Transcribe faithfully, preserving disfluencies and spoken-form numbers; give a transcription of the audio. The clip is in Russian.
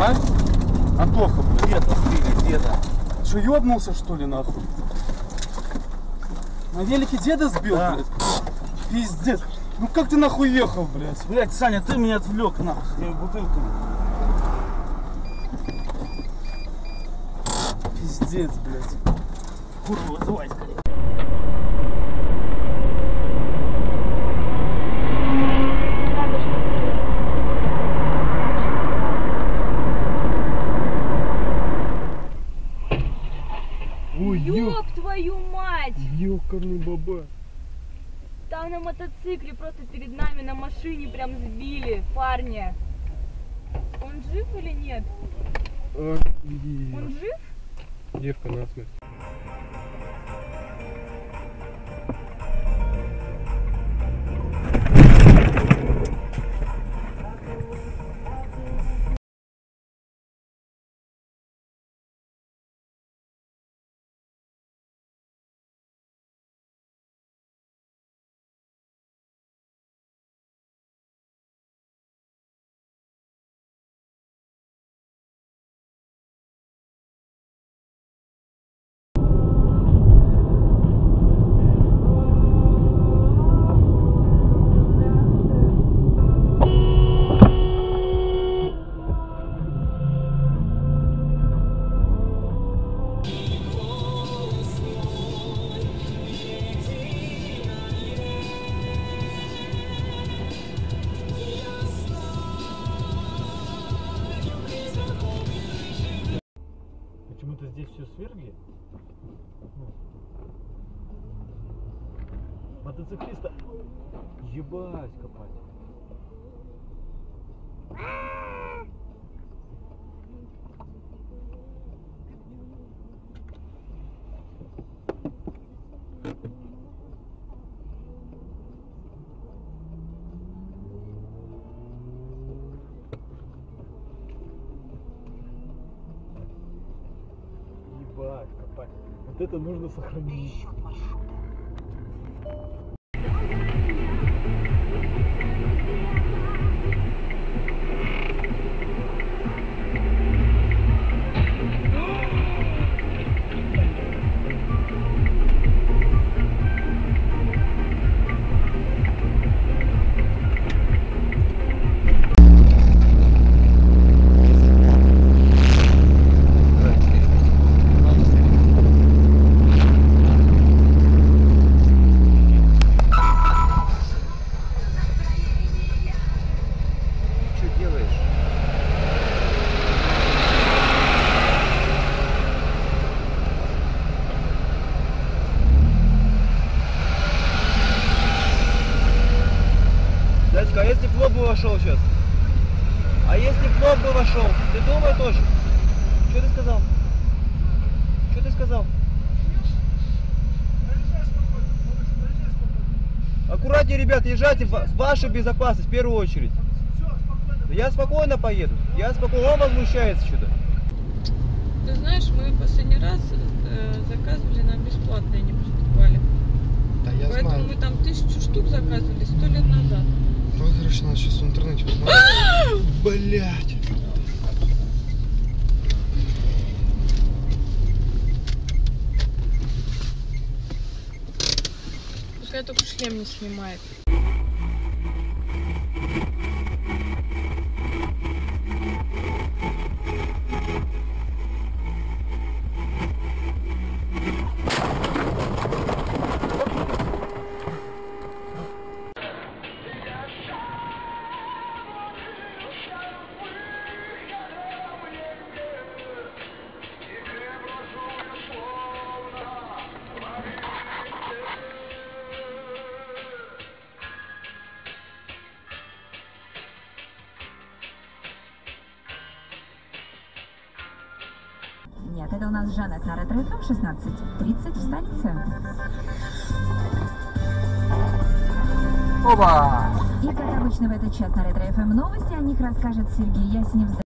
А? Антоха, блядь. Деда сбили, деда. Что, ёбнулся, что ли, нахуй? На велике деда сбил, да. Блядь? Пиздец. Ну как ты нахуй ехал, блядь? Блядь, Саня, ты меня отвлек, нахуй, своими бутылками. Пиздец, блядь. Курва, вызывай скорее. Ой, ёб твою мать! Ёкарный баба. Там на мотоцикле просто перед нами на машине прям сбили парня. Он жив или нет? А, Он жив? девка насмерть. Почему-то здесь все свергли. Мотоциклиста ебать копать. Ебать копать. Вот это нужно сохранить. А если плот бы вошел сейчас? А если плот бы вошел? Ты думай тоже. Что ты сказал? Что ты сказал? Аккуратнее, ребят, езжайте в вашу безопасность в первую очередь. Я спокойно поеду. Я спокойно. Он возмущается что-то. Ты знаешь, мы последний раз э, заказывали, нам бесплатно не поступали. Да, я Поэтому знаю. мы там тысячу штук заказывали сто лет назад. Ну, короче, надо сейчас в интернете посмотреть. Блять. Пускай только шлем не снимает. Нет, это у нас Жанет на ретро эф эм шестнадцать тридцать в столице. Опа! И как обычно в этот час на ретро эф эм новости, о них расскажет Сергей Яснев.